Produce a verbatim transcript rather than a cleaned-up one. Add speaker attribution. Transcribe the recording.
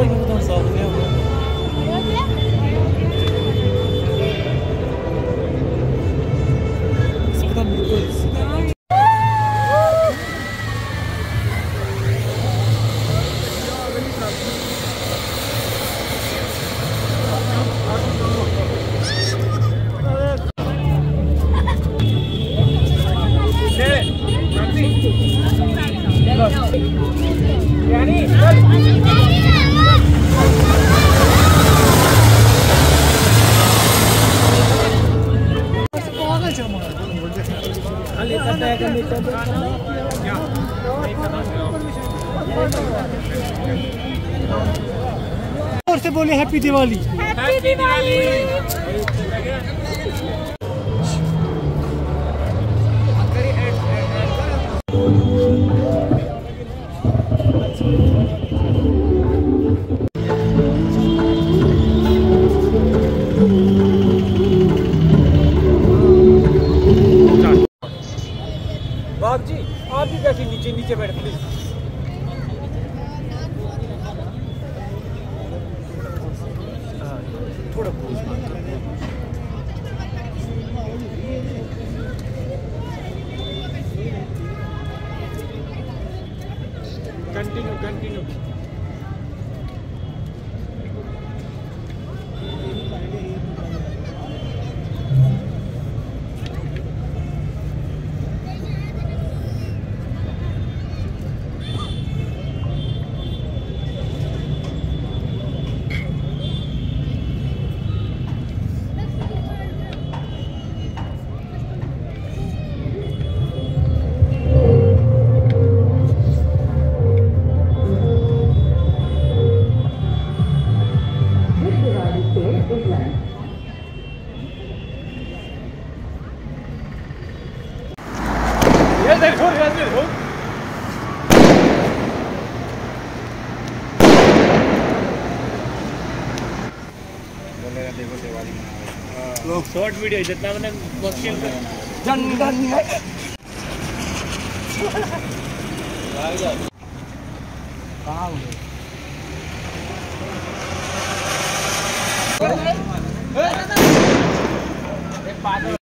Speaker 1: koy buradan saldırıyor mu? Sıkıdan bir koy. और से बोले हैप्पी दिवाली।
Speaker 2: हैप्पी दिवाली।
Speaker 1: बाप जी आप भी बैठिए, नीचे नीचे बैठ प्लीज। थोड़ा कंटिन्यू कंटिन्यू। ये देखो ये देखो बोलेगा देखो दिवाली मना लोग शॉर्ट वीडियो जितना मैंने मुश्किल से जन जन कहाँ हो गए